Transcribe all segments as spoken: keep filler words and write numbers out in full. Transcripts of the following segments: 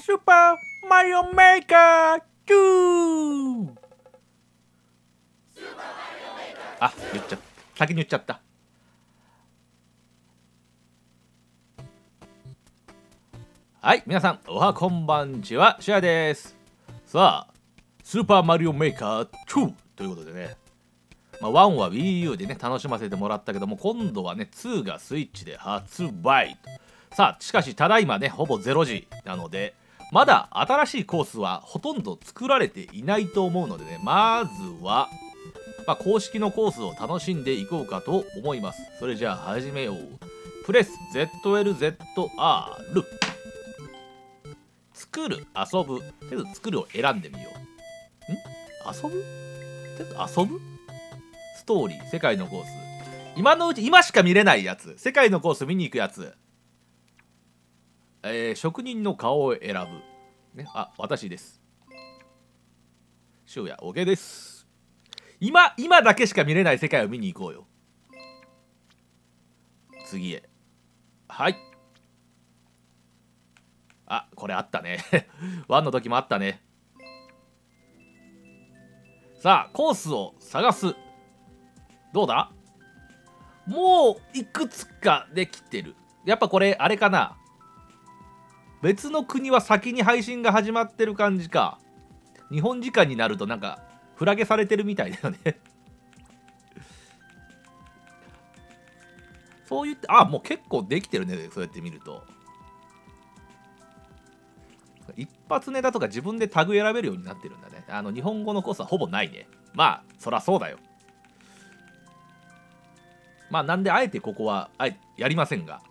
スーパーマリオメーカーツー。あ、言っちゃった。先に言っちゃった。はい、皆さん、おはこんばんちは、シュアです。さあ、スーパーマリオメーカーツーということでね、まあ、ワンは WiiU でね、楽しませてもらったけども、今度はね、ツーがスイッチで発売。さあ、しかし、ただいまね、ほぼゼロじなので、まだ新しいコースはほとんど作られていないと思うのでね、まずは、まあ、公式のコースを楽しんでいこうかと思います。それじゃあ始めよう。プレス ゼットエルゼットアール。作る、遊ぶ。とりあえず作るを選んでみよう。ん遊ぶとりあえず遊ぶストーリー、世界のコース。今のうち、今しか見れないやつ。世界のコース見に行くやつ。えー、職人の顔を選ぶ。ね、あ、私です。シュウヤ、OK です。今、今だけしか見れない世界を見に行こうよ。次へ。はい。あ、これあったね。ワンの時もあったね。さあ、コースを探す。どうだ？もういくつかできてる。やっぱこれ、あれかな。別の国は先に配信が始まってる感じか。日本時間になるとなんか、フラゲされてるみたいだよね。そう言って、あ、もう結構できてるね。そうやって見ると。一発ネタとか自分でタグ選べるようになってるんだね。あの日本語のコースはほぼないね。まあそらそうだよ。まあなんであえてここはあえやりませんが、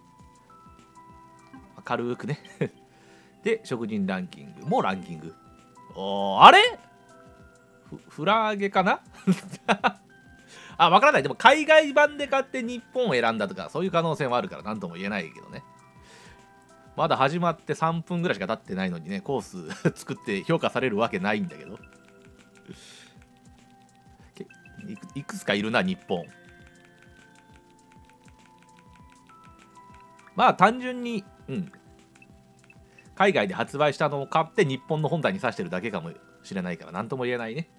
軽くね。で職人ランキングもランキング。おー、あれフフラゲかな。あ、わからない。でも海外版で買って日本を選んだとかそういう可能性もあるから何とも言えないけどね。まだ始まってさんぷんぐらいしか経ってないのにね、コース作って評価されるわけないんだけど。いくいくつかいるな、日本。まあ単純に、うん。海外で発売したのを買って日本の本体に挿してるだけかもしれないから何とも言えないね。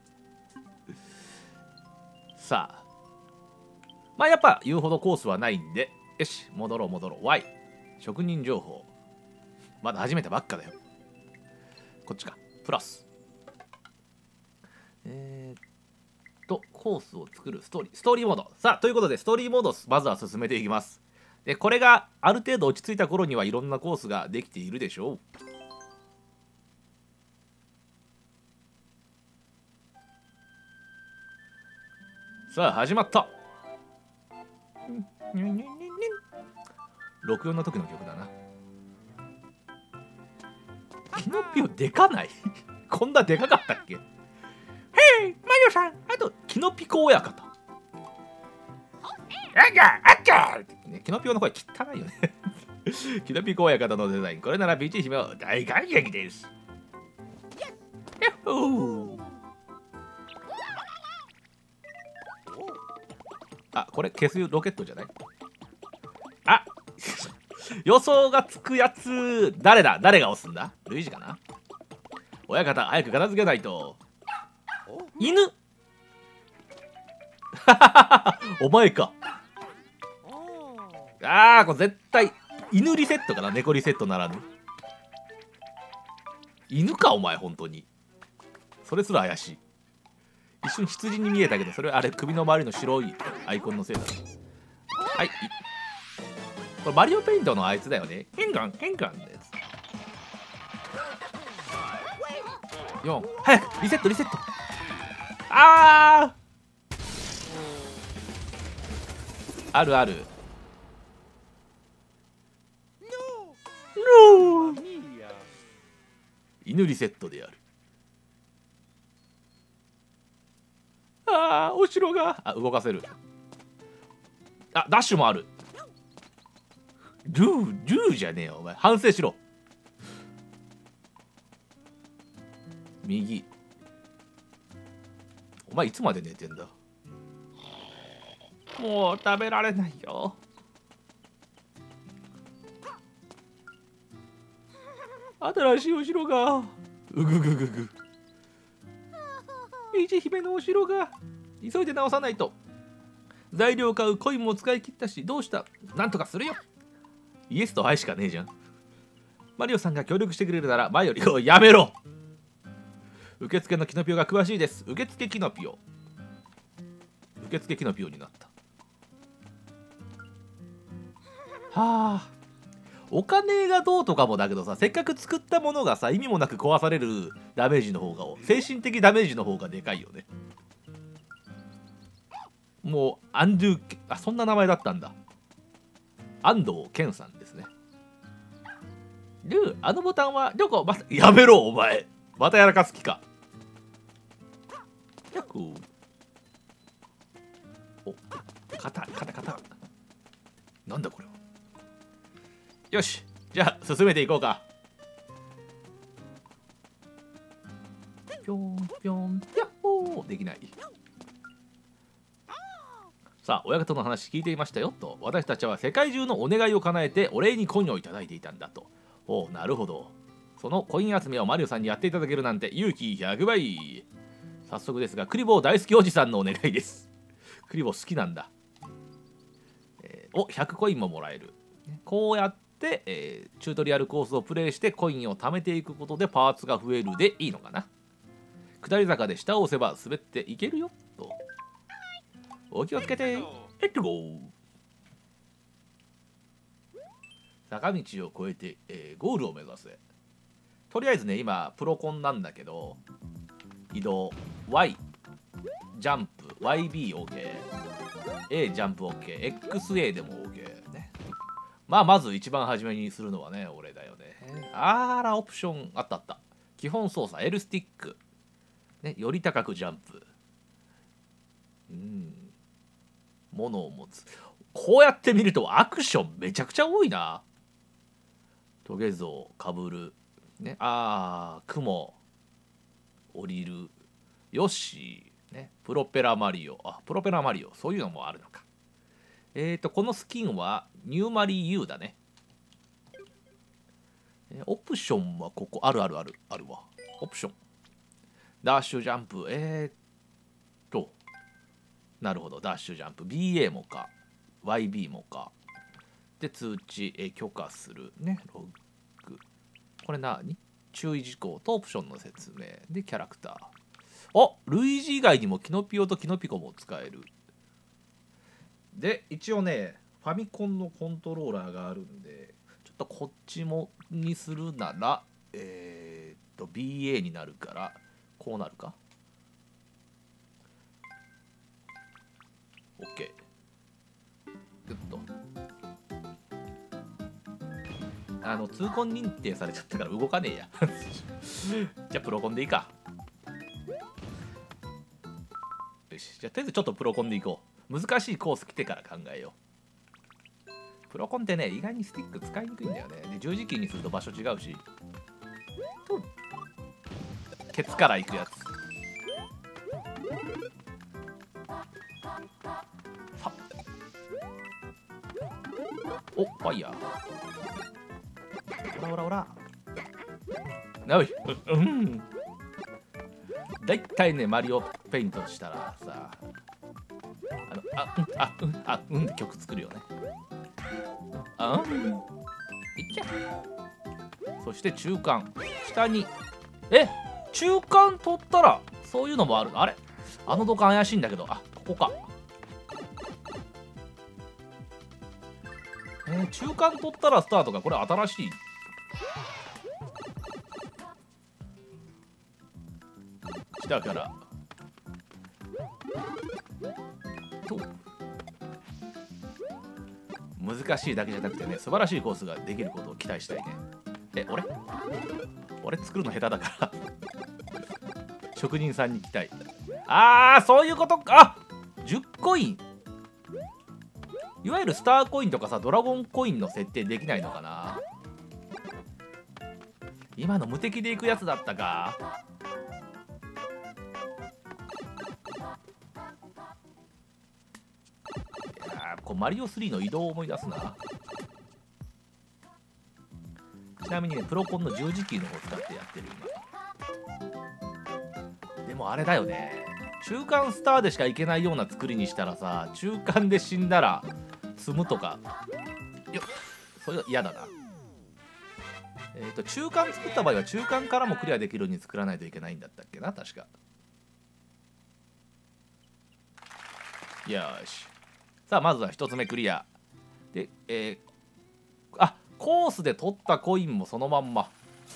さあ。まあやっぱ言うほどコースはないんで、よし、戻ろう戻ろう。Y。職人情報。まだ始めたばっかだよ。こっちか。プラス。えー、っと、コースを作るストーリー。ストーリーモード。さあ、ということで、ストーリーモードをまずは進めていきます。で、これがある程度落ち着いた頃にはいろんなコースができているでしょう。さあ、始まった。ろくよんの時の曲だな。キノピオでかないこんなでかかったっけ。へい、マリオさん、あと、キノピコ親方。あっちゃあっちゃキノピオの声汚いよね。キノピコ親方のデザイン、これならピーチ姫は大感激です。ヤッホー。あ、これ消すロケットじゃない？あ予想がつくやつ、誰だ？誰が押すんだ？ルイージかな？親方、早く片付けないと。犬お前か。ああ、これ絶対、犬リセットかな？猫リセットならぬ。犬か、お前、本当に。それすら怪しい。一瞬羊に見えたけど、それあれ、首の周りの白いアイコンのせいだ。はい。これマリオペイントのあいつだよね。ヘンガン、ヘンガンです。よん、早くリセット、リセット。あーあるある。ノー犬リセットである。ああ、お城が。あ、動かせる。あ、ダッシュもある。ルー、ルーじゃねえよ、お前。反省しろ。右。お前いつまで寝てんだ。もう食べられないよ。 新しいお城がうぐぐぐぐピーチ姫のお城が急いで直さないと。材料買うコインも使い切ったし、どうした？なんとかするよ。イエスと愛しかねえじゃん。マリオさんが協力してくれるなら前よりをやめろ。受付のキノピオが詳しいです。受付キノピオ。受付キノピオになった。はあ、お金がどうとかもだけどさ、せっかく作ったものがさ、意味もなく壊されるダメージの方が、精神的ダメージの方がでかいよね。もうアンドゥ、あ、そんな名前だったんだ。安藤健さんですね。ルー、あのボタンはどこ？またやめろお前。またやらかす気か。ヤッホー。お、肩肩肩。なんだこれは。よし、じゃあ進めていこうか。ぴょんぴょんヤッホー。できない。さあ、親方の話聞いていましたよと。私たちは世界中のお願いを叶えてお礼にコインをいただいていたんだと。おお、なるほど。そのコイン集めをマリオさんにやっていただけるなんて勇気ひゃくばい。早速ですが、クリボー大好きおじさんのお願いです。クリボー好きなんだ。えー、お、ひゃくコインももらえる。こうやって、えー、チュートリアルコースをプレイしてコインを貯めていくことでパーツが増えるでいいのかな。下り坂で下を押せば滑っていけるよと。お気をつけて。レッツゴー。坂道を越えて、えー、ゴールを目指せ。とりあえずね、今プロコンなんだけど、移動 Y ジャンプ ワイビー OK、 A ジャンプ OK、 エックスエー でも OK ね。まあまず一番初めにするのはね、俺だよね。あら、オプションあったあった。基本操作 L スティックね、より高くジャンプ。うん、物を持つ。こうやって見るとアクションめちゃくちゃ多いな。トゲゾウかぶるね、あー雲降りる、よしね、プロペラマリオ、あ、プロペラマリオ、そういうのもあるのか。えーとこのスキンはニューマリー U だね。オプションはここあるあるあるあるわ。オプションダッシュジャンプ、えーっとなるほど、ダッシュジャンプ ビーエー もか ワイビー もかで、通知、え許可するね、ログ、これ何、注意事項とオプションの説明で、キャラクター、あ、ルイージ以外にもキノピオとキノピコも使える。で一応ね、ファミコンのコントローラーがあるんで、ちょっとこっちもにするなら、えー、っと ビーエー になるからこうなるか。 OK。 グッとあの痛恨認定されちゃったから動かねえやじゃあプロコンでいいか。よし、じゃあとりあえずちょっとプロコンでいこう。難しいコース来てから考えよう。プロコンってね、意外にスティック使いにくいんだよね。で十字キーにすると場所違うし、ケツから行くやつ。お、ファイヤー。オラオラオラ。おい、うん。だいたいね、マリオペイントしたらさ、あの、あ、うん、あ、うん、あ、うんって曲作るよね。あ、うん。いっちゃ。そして中間。下に。え、中間取ったら、そういうのもある。あれ、あの土管怪しいんだけど、あ、ここか。えー、中間取ったらスタートか。これ新しい。下からと難しいだけじゃなくてね、素晴らしいコースができることを期待したいね。え、俺俺作るの下手だから職人さんに期待。あー、そういうことか。じゅっコイン、いわゆるスターコインとかさ、ドラゴンコインの設定できないのかな。今の無敵でいくやつだったか。こうマリオスリーの移動を思い出すな。ちなみにねプロコンの十字キーの方を使ってやってる今。でもあれだよね、中間スターでしかいけないような作りにしたらさ、中間で死んだら積むとかよっ、それは嫌だな。えっ、ー、と中間作った場合は中間からもクリアできるように作らないといけないんだったっけな、確か。よし、さあまずはひとつめクリアで、えー、あコースで取ったコインもそのまんま。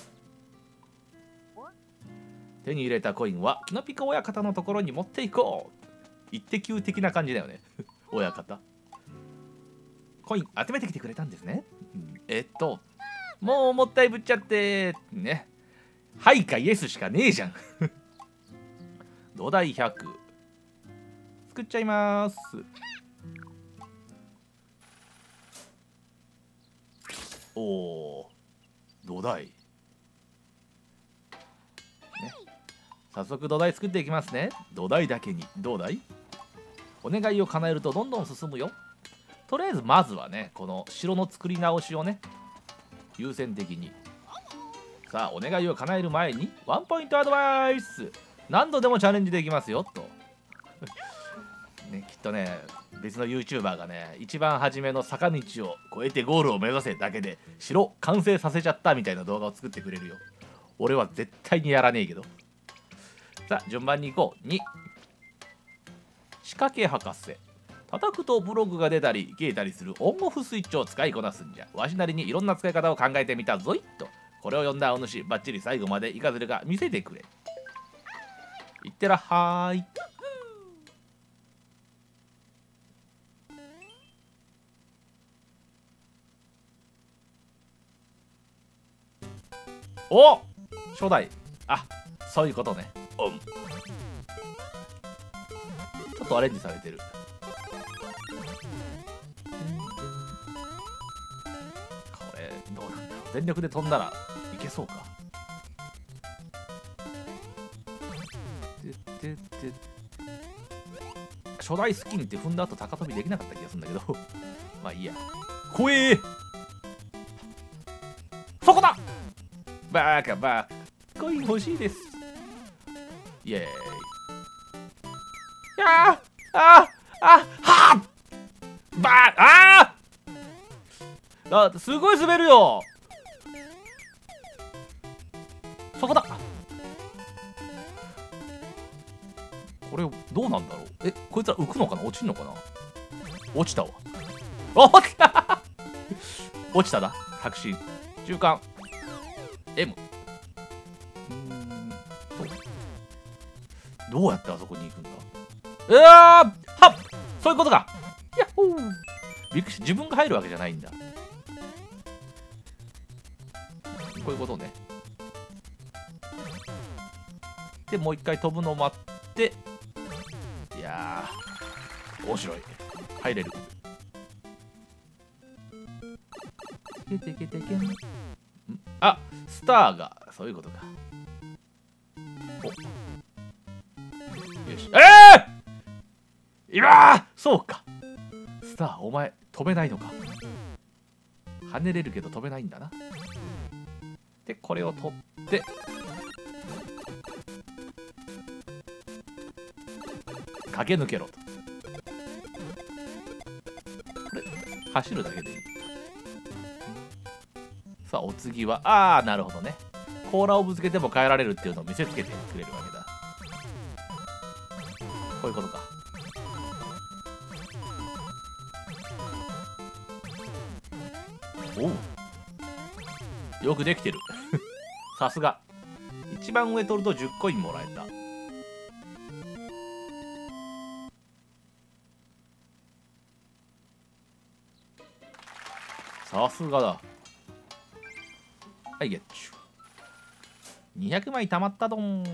手に入れたコインはキノピカ親方のところに持っていこう。一滴球的な感じだよね親方。コイン集めてきてくれたんですね。えっともうもったいぶっちゃってね。はいかイエスしかねえじゃん土台ひゃく作っちゃいます。おお土台ね。早速土台作っていきますね。土台だけに土台お願いを叶えるとどんどん進むよ。とりあえずまずはねこの城の作り直しをね優先的に。さあお願いを叶える前にワンポイントアドバイス。何度でもチャレンジできますよとね、きっとね別の YouTuber がね一番初めの坂道を越えてゴールを目指せだけで城完成させちゃったみたいな動画を作ってくれるよ。俺は絶対にやらねえけど。さあ順番に行こう。に仕掛け博士。叩くとブログが出たり消えたりするオンオフスイッチを使いこなすんじゃ。わしなりにいろんな使い方を考えてみたぞいっと。これを読んだお主バッチリ最後までいかずるか見せてくれ。いってらっはーい。お初代。あそういうことね。うん、ちょっとアレンジされてる。これどうなんだろう。全力で飛んだらいけそうか。ででで初代スキンって踏んだ後高飛びできなかった気がするんだけどまあいいや。怖えー、そこだバカバカコイン欲しいです。イエーイ。いやーあーあはっバーあーあすごい滑るよ。そこだ。これどうなんだろう。えこいつら浮くのかな落ちるのかな。落ちたわ。落ちた落ちたな。確信中間 M。 どうやってあそこに行くんだ。うわーはっそういうことか。やっほーびっくりした。自分が入るわけじゃないんだ。こういうことね。でもう一回飛ぶのを待って。いやー面白い。入れる。てけてけてけん。あスターがそういうことか。およしええー、いやそうか。スターお前飛べないのか。跳ねれるけど飛べないんだな。でこれを取って駆け抜けろと。これ走るだけでいい。さあお次はああなるほどね。甲羅をぶつけても変えられるっていうのを見せつけてくれるわけだ。こういうことか。おうよくできてるさすが。一番上取るとじゅっコインもらえた。さすがだ。はいゲッチュにひゃくまいたまったどん。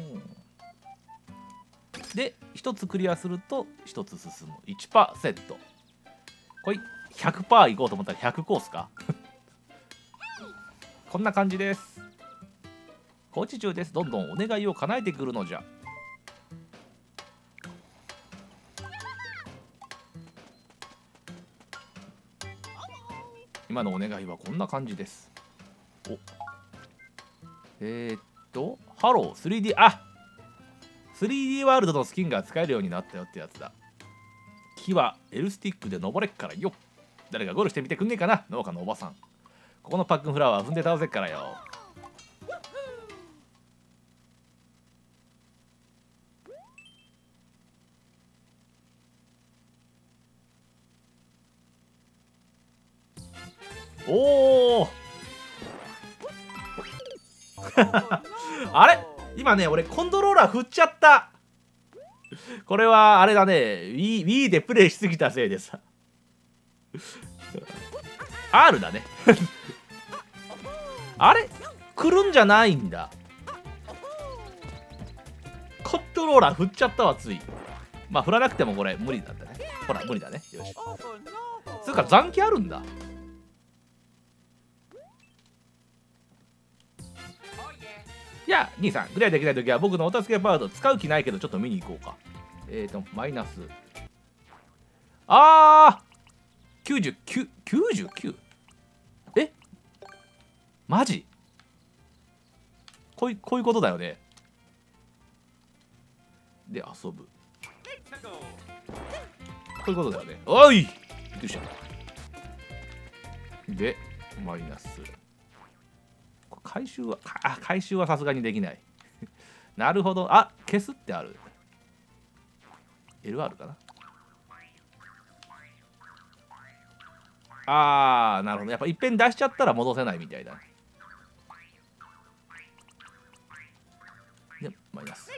でひとつクリアするとひとつ進む いちパーセント。これ ひゃくパーセント いこうと思ったらひゃくコースかこんな感じです。工事中です。どんどんお願いを叶えてくるのじゃ。今のお願いはこんな感じです。おえー、っとハロー スリーディー あ スリーディー ワールドのスキンが使えるようになったよってやつだ。木は L スティックで登れっからよ。誰かゴールしてみてくんねえかな、農家のおばさん。ここのパックンフラワー踏んで倒せっからよ。おおあれ今ね俺コントローラー振っちゃった。これはあれだね Wii, Wii でプレイしすぎたせいでさR だねあれ来るんじゃないんだ。コントローラー振っちゃったわつい。まあ振らなくてもこれ無理だったね。ほら無理だね。よしつうか残機あるんだ。いや兄さんクリアできないときは僕のお助けパート使う気ないけどちょっと見に行こうか。えーとマイナスあーきゅうじゅうきゅう きゅうじゅうきゅうえマジこういこういうことだよね。で遊ぶこういうことだよね。おいびっくりした。でマイナス回収はあ回収はさすがにできないなるほど。あ消すってある エルアール かな。あーなるほど。やっぱいっぺん出しちゃったら戻せないみたいだ。でマイナス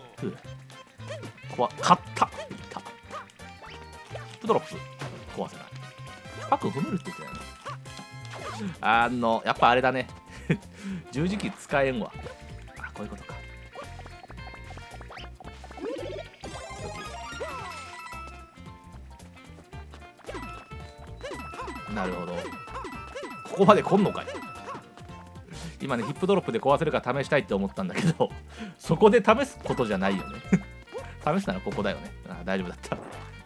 こわ勝ったいったヒップドロップ壊せない。パック踏めるって言ってたよね。あのやっぱあれだね十字キー使えんわ。あこういうことか。なるほどここまで来んのかい。今ねヒップドロップで壊せるか試したいって思ったんだけどそこで試すことじゃないよね試すならここだよね。あ大丈夫だった。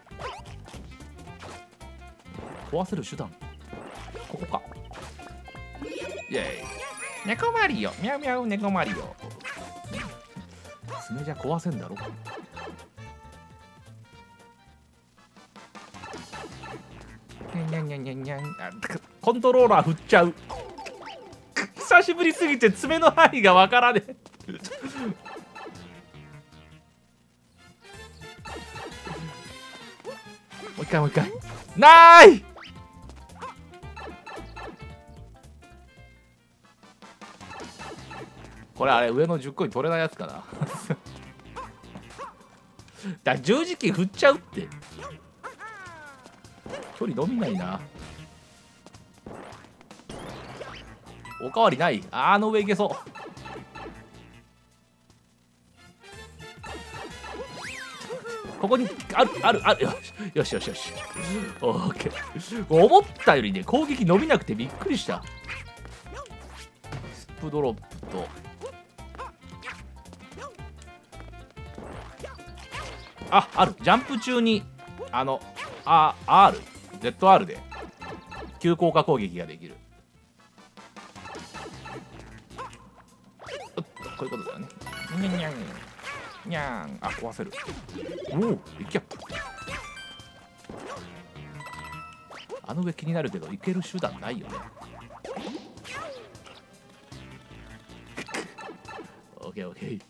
壊せる手段ここか。イエーイ猫マリオミャウミャウ猫マリオ。爪じゃ壊せんだろ。にゃんにゃんにゃんにゃん。コントローラー振っちゃう久しぶりすぎて爪の範囲がわからねえもう一回もう一回なーい。これあれ上のじゅっこに取れないやつかなだ十字キー振っちゃうって距離伸びないな。おかわりない。あの上行けそう。ここにあるあるある。よしよしよしよしオーケー。思ったよりね攻撃伸びなくてびっくりした。スプドロップとああるジャンプ中にあのあ アールゼットアール で急降下攻撃ができる。こういうことだよね。にゃんにゃんにゃん。あ壊せる。おおいけ。あの上気になるけど行ける手段ないよね。オッケーオッケー。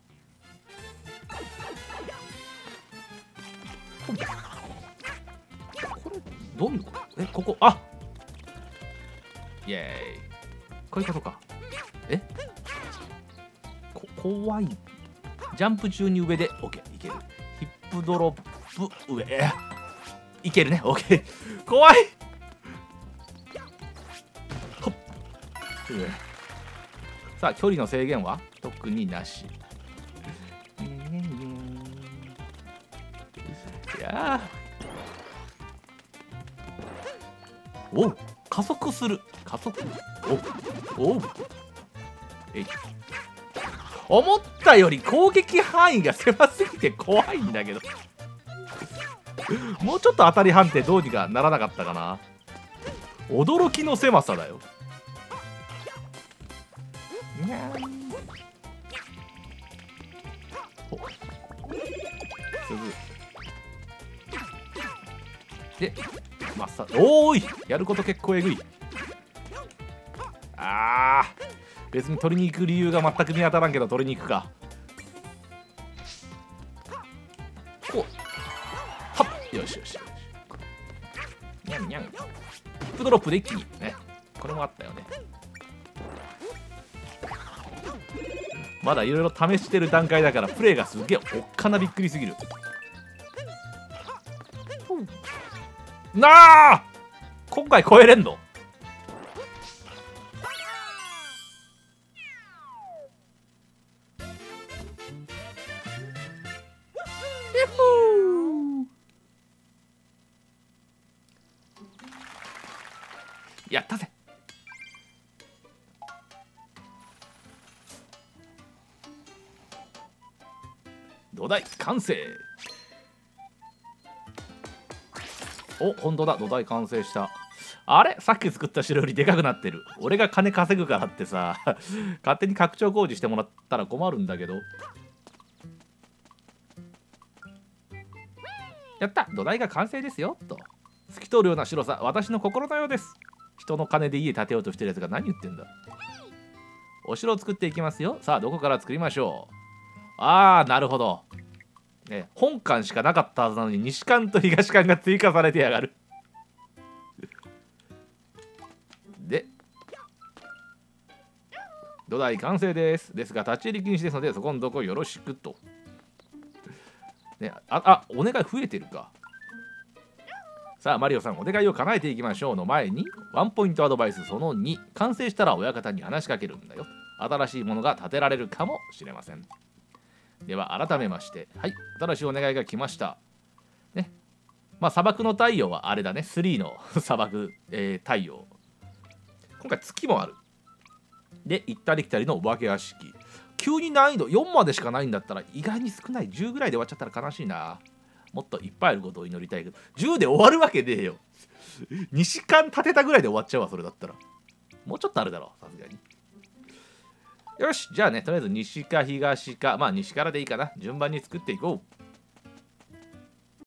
これどういうことえここあイエーイこういうことか。えこ怖い。ジャンプ中に上で OK いける。ヒップドロップ上いけるね OK 怖い。ほっさあ距離の制限は特になし。いやおう加速する加速おおうえい思ったより攻撃範囲が狭すぎて怖いんだけどもうちょっと当たり判定どうにかならなかったかな。驚きの狭さだよ。 にゃーん。お鈴でマッサージ。おーい、やること結構えぐい。あー、別に取りに行く理由が全く見当たらんけど取りに行くか。おはっ、よしよしよし。にゃんにゃん。ヒップドロップで一気にね、これもあったよね。まだいろいろ試してる段階だからプレイがすげえおっかなびっくりすぎる。なあ、今回超えれんの？やったぜ。土台完成。お、本当だ、土台完成した。あれ、さっき作った城よりでかくなってる。俺が金稼ぐからってさ勝手に拡張工事してもらったら困るんだけど。やった、土台が完成ですよと。透き通るような白さ、私の心のようです。人の金で家建てようとしてるやつが何言ってんだ。お城を作っていきますよ。さあ、どこから作りましょう。あー、なるほど、ね、本館しかなかったはずなのに西館と東館が追加されてやがるで、土台完成です。ですが立ち入り禁止ですのでそこのとこよろしくと、ね、ああ、お願い増えてるか。さあマリオさん、お願いを叶えていきましょうの前にワンポイントアドバイスそのに、完成したら親方に話しかけるんだよ。新しいものが建てられるかもしれません。では改めまして、はい、新しいお願いが来ましたね。まあ砂漠の太陽はあれだね、スリーの砂漠、えー、太陽。今回月もある。で行ったり来たりのお化け屋敷。急に難易度よんまでしかないんだったら意外に少ない。じゅうぐらいで終わっちゃったら悲しいな。もっといっぱいあることを祈りたいけど、じゅうで終わるわけねえよ西館建てたぐらいで終わっちゃうわ、それだったら。もうちょっとあるだろう、さすがに。よし、じゃあね、とりあえず西か東か、まあ西からでいいかな。順番に作っていこう。